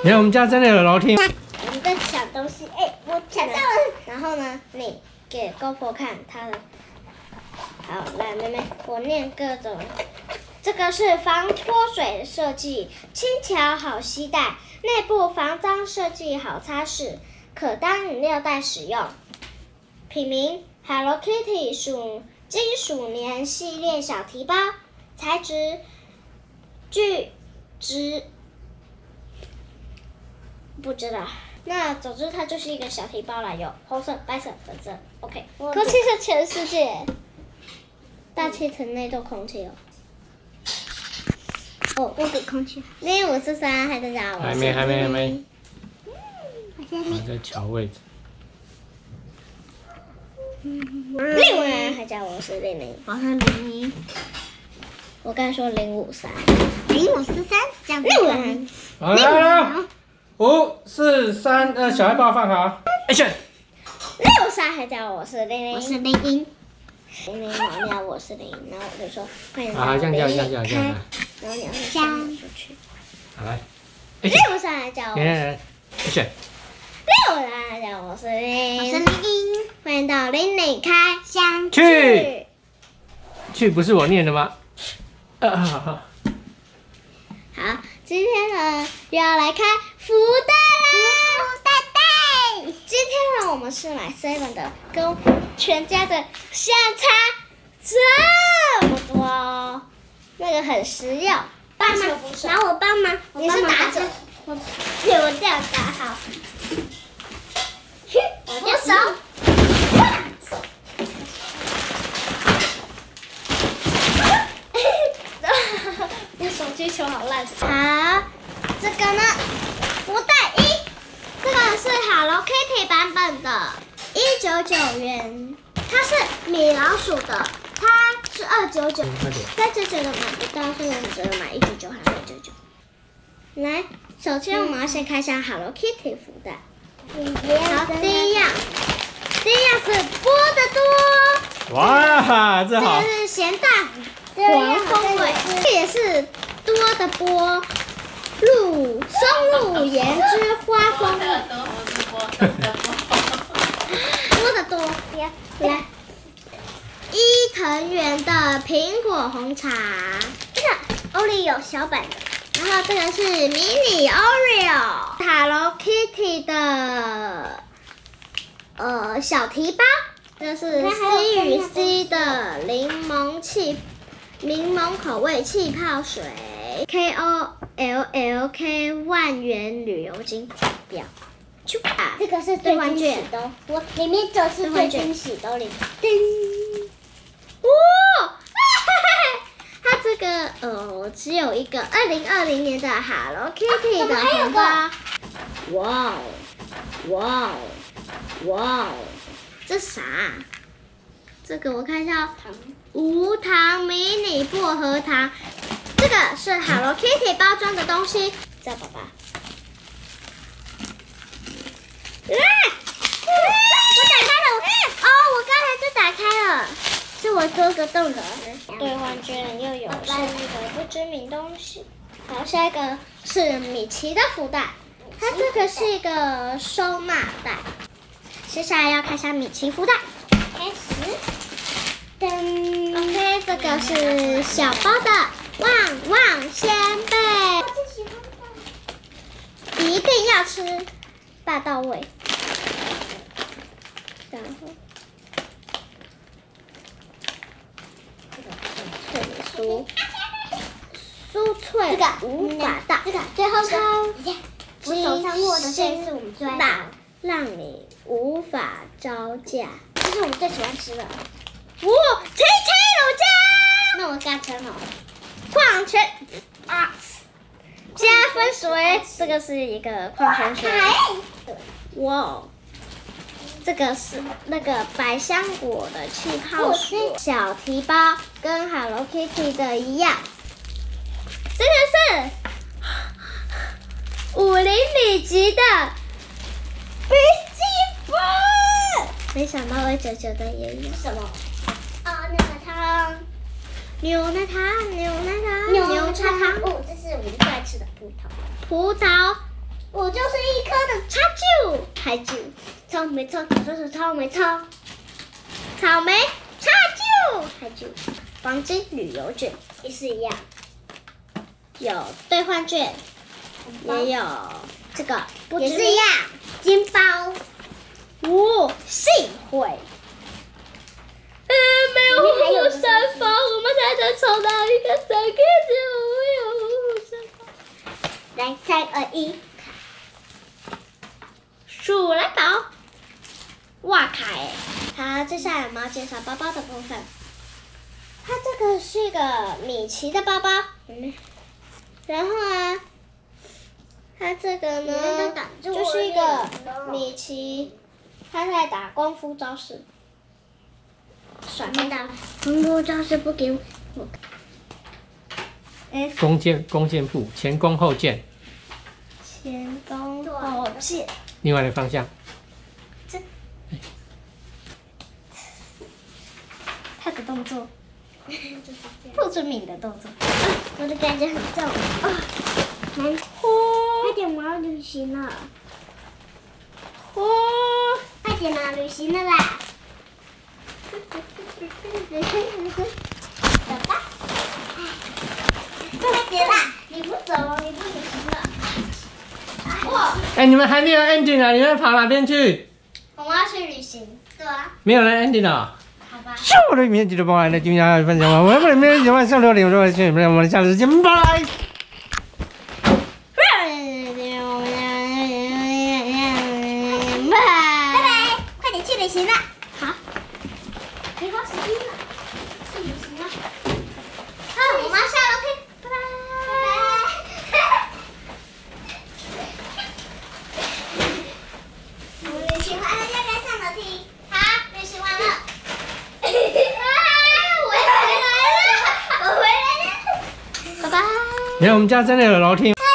你看我们家真的有楼梯。 我们在抢东西，我抢到了。然后呢，你给GoPro看它的。好，来妹妹，我念各种。这个是防脱水设计，轻巧好携带，内部防脏设计好擦拭，可当饮料袋使用。品名 Hello Kitty 金属粘系列小提包，材质聚酯，不知道。那总之它就是一个小提包啦，有红色、白色、粉色。OK， 空气是全世界，大气层内都空气哦。哦，我给空气。0543还在找我。 还没。 我先我在调位置。 6还叫我是00。 我是00。 我刚才说0543。 0543这样子。 6 好来，5、4、3，小孩把我放好。Action。 63还叫我是00。 我是01。 00毛我是0，然后我就说欢迎好，这样。 然后你要先出去。 好来。 63还叫我。 来，Action。 63还叫我是0。 我是01。 欢迎到00开箱去不是我念的吗？好。 好，今天呢又要来开福袋啦！福袋！今天呢我们是买 7的，跟全家的相差这么多哦，那个很实用。帮忙，拿我帮忙，你是打者，我这样打好。我手。你手机球好烂。好，这个呢，福袋1，这个是 Hello Kitty 版本的，199元，它是米老鼠的，它是299，399的买不到，所以我们只能买199还是299。来，首先我们要先开箱 Hello Kitty 福袋。好，第一样是波的多。 哇，这好。 这个是咸蛋黄风味，这也是多的波，松露盐之花风味。多的多，来，伊藤园的苹果红茶，这个欧里有小版的。然后这个是迷你 Oreo，Hello Kitty 的小提包，这是 C 与 C 的柠檬口味气泡水 ，KOLLK 万元旅游金表，这个是兑换券的，我里面就是最惊喜的里，叮，哇！它这个只有一个2020年的 Hello Kitty 的红包，哇，这啥？这个我看一下，无糖迷你薄荷糖，这个是 Hello Kitty 包装的东西。在爸爸，我打开了，我刚才就打开了。是我做个洞的，兑换券又有是一个不知名东西。好，下一个是米奇的福袋，它这个是一个收纳袋。接下来要开箱米奇福袋，开始。噔 ，OK， 这个是小包的旺旺仙贝，我最喜欢的，一定要吃，大到位。然后。酥脆，这个无法到，这个最后超级我手上握的这是我们最爱的，让你无法招架，这是我们最喜欢吃的。哇，七乳加，那我加成了，矿泉加分水，这个是一个矿泉水。哇。这个是那个百香果的气泡水，小提包跟 Hello Kitty 的一样。这个是50米级的笔记本，没想到999的也有。什么？牛奶糖。哦，这是我们最爱吃的葡萄我就是一颗的叉啾，海啾，草莓草，这是草莓草，草莓叉啾，海啾，黄金旅游券也是一样，有兑换券，也有这个也是一样，金包，幸会。没有虎虎生风，我们才能从哪里看三个就没有虎虎生风。来，3、2、1，鼠来宝，哇卡哎！好，接下来我们要介绍包包的部分。它这个是一个米奇的包包，然后啊，它这个呢就是一个米奇，他在打功夫招式。甩面大，功夫招式不给我。 弓箭步，前弓后箭。 前弓后箭。 另外的方向。 他的动作，不知名的动作。我的感觉很重啊！快点，我要旅行了。快点啦，旅行了啦！走吧，快点啦！你不走，你不旅行了。 哎，你们还没有 ending 啊？你们跑哪边去？ 我们要去旅行。对啊。 没有人 ending 了。 好吧。 是我的影片记得帮我按订阅、分享，我们没有喜欢上6点，我们下次见，拜拜。 拜拜，快点去旅行了。好，没花时间了，去旅行了。好，我们下楼梯，拜拜。我们旅行完了，要不要上楼梯？好，旅行完了。我回来了，拜拜。 你看我们家真的有楼梯。